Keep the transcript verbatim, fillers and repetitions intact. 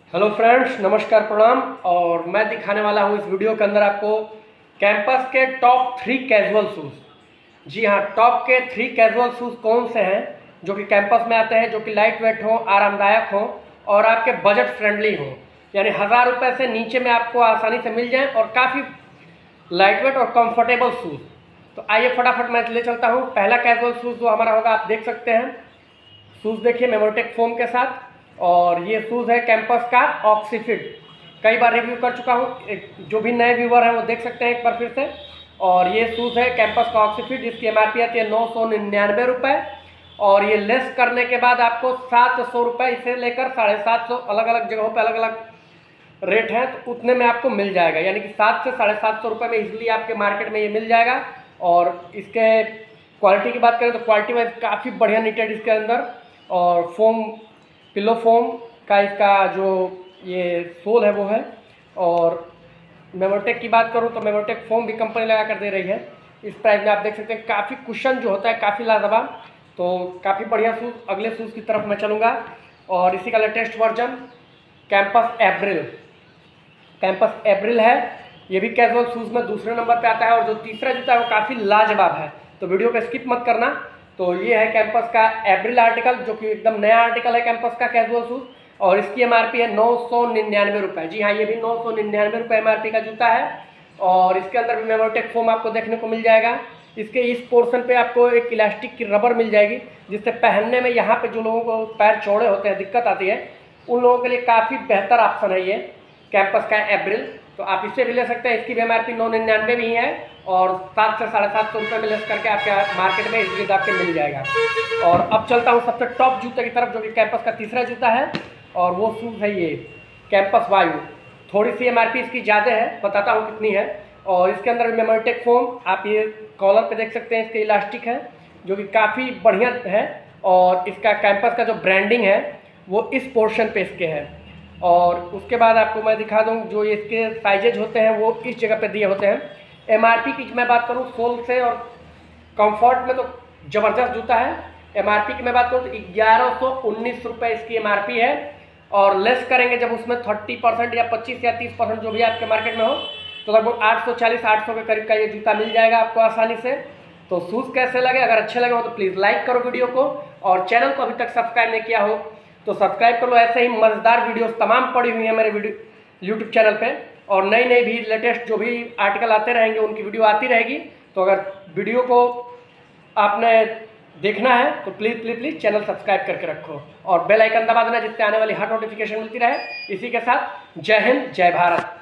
Hello friends, नमस्कार, प्रणाम। और मैं दिखाने वाला हूँ इस वीडियो के अंदर आपको कैंपस के टॉप थ्री कैजुअल शूज़। जी हाँ, टॉप के थ्री कैजुअल शूज़ कौन से हैं जो कि कैंपस में आते हैं, जो कि लाइट वेट हो, आरामदायक हो और आपके बजट फ्रेंडली हो, यानी हज़ार रुपये से नीचे में आपको आसानी से मिल जाए और काफ़ी लाइट वेट और कंफर्टेबल शूज़। तो आइए फटाफट मैं ले चलता हूँ। पहला कैजुअल शूज़ जो हमारा होगा, आप देख सकते हैं, शूज़ देखिए मेमोटेक फोम के साथ। और ये शूज़ है कैंपस का ऑक्सीफिट। कई बार रिव्यू कर चुका हूँ, जो भी नए व्यूवर हैं वो देख सकते हैं एक बार फिर से। और ये शूज़ है कैंपस का ऑक्सीफिट, जिसकी एम आर पी आती है नौ सौ निन्यानवे रुपये। और ये लेस करने के बाद आपको सात सौ रुपये इसे लेकर साढ़े सात सौ अलग अलग जगहों पर अलग अलग रेट है, तो उतने में आपको मिल जाएगा। यानी कि सात से साढ़े सात सौ रुपये में इजली आपके मार्केट में ये मिल जाएगा। और इसके क्वालिटी की बात करें तो क्वालिटी वाइज काफ़ी बढ़िया नीटेड इसके अंदर। और फोम, पिलो फोम का इसका जो ये सोल है वो है। और मेमोटेक की बात करूँ तो मेमोटेक फोम भी कंपनी लगा कर दे रही है। इस प्राइस में आप देख सकते हैं, काफ़ी कुशन जो होता है काफ़ी लाजवाब। तो काफ़ी बढ़िया शूज़। अगले शूज़ की तरफ मैं चलूँगा और इसी का latest version Campus Abril. Campus Abril है, ये भी कैजुअल शूज़ में दूसरे नंबर पे आता है। और जो तीसरा जूता है वो काफ़ी लाजवाब है, तो वीडियो को स्किप मत करना। तो ये है कैंपस का एब्रिल आर्टिकल, जो कि एकदम नया आर्टिकल है कैंपस का कैजुअल शूज़। और इसकी एम आर पी है नौ सौ निन्यानवे रुपये। जी हाँ, ये भी नौ सौ निन्यानवे रुपये एम आर पी का जूता है। और इसके अंदर भी मेमोटेक फोम आपको देखने को मिल जाएगा। इसके इस पोर्शन पे आपको एक इलास्टिक की रबर मिल जाएगी, जिससे पहनने में यहाँ पे जो लोगों को पैर चौड़े होते हैं, दिक्कत आती है, उन लोगों के लिए काफ़ी बेहतर ऑप्शन है ये कैंपस का एब्रिल। तो आप इससे भी ले सकते हैं। इसकी भी एम आर पी नौ निन्यानवे भी है और सात से साढ़े सात सौ रुपये में लेस करके आपके मार्केट में इजली आपके मिल जाएगा। और अब चलता हूँ सबसे टॉप जूते की तरफ, जो कि कैंपस का तीसरा जूता है। और वो शूज़ है ये कैंपस वायु। थोड़ी सी एम आर पी इसकी ज़्यादा है, बताता हूँ कितनी है। और इसके अंदर मेमोटेक फोम, आप ये कॉलर पे देख सकते हैं, इसके इलास्टिक है जो कि काफ़ी बढ़िया है। और इसका कैंपस का जो ब्रांडिंग है वो इस पोर्शन पे इसके है। और उसके बाद आपको मैं दिखा दूँ, जो इसके साइजेज होते हैं वो इस जगह पे दिए होते हैं। एम आर पी की मैं बात करूँ सोल से और कंफर्ट में, तो ज़बरदस्त जूता है। एम आर पी की मैं बात करूँ तो ग्यारह सौ उन्नीस रुपये इसकी एम आर पी है। और लेस करेंगे जब उसमें थर्टी परसेंट या पच्चीस या तीस परसेंट जो भी आपके मार्केट में हो, तो लगभग आठ सौ चालीस आठ सौ के करीब का ये जूता मिल जाएगा आपको आसानी से। तो शूज़ कैसे लगे, अगर अच्छे लगे हो तो प्लीज़ लाइक करो वीडियो को। और चैनल को अभी तक सब्सक्राइब नहीं किया हो तो सब्सक्राइब कर लो। ऐसे ही मज़ेदार वीडियोस तमाम पड़ी हुई हैं मेरे वीडियो यूट्यूब चैनल पे। और नई नई भी लेटेस्ट जो भी आर्टिकल आते रहेंगे उनकी वीडियो आती रहेगी। तो अगर वीडियो को आपने देखना है तो please please please channel subscribe करके रखो और बेल आइकन दबा देना, जिससे आने वाली हर नोटिफिकेशन मिलती रहे। इसी के साथ जय हिंद, जय भारत।